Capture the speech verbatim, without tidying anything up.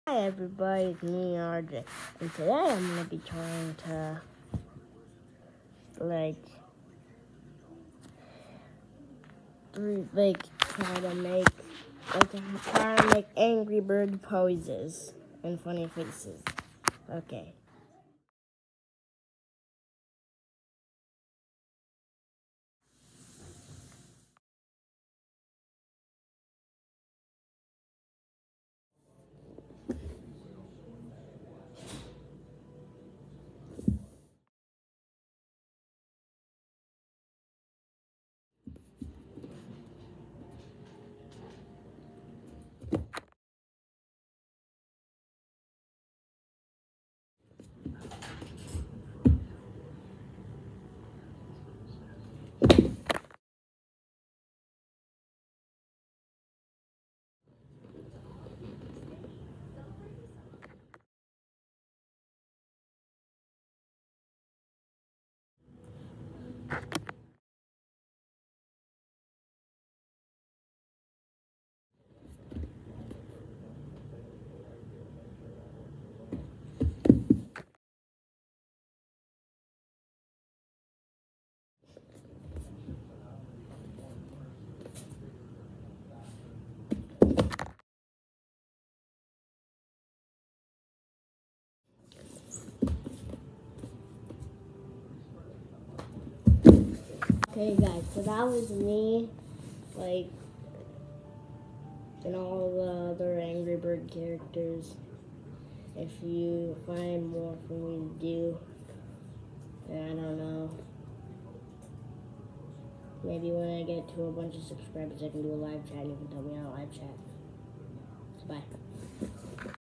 Hi everybody, it's me R J, and today I'm gonna be trying to like, re- like try to make like try to make Angry Bird poses and funny faces. Okay. Okay guys, so that was me, like, and all the other Angry Bird characters. If you find more for me to do, I don't know. Maybe when I get to a bunch of subscribers, I can do a live chat and you can tell me on a live chat. So bye.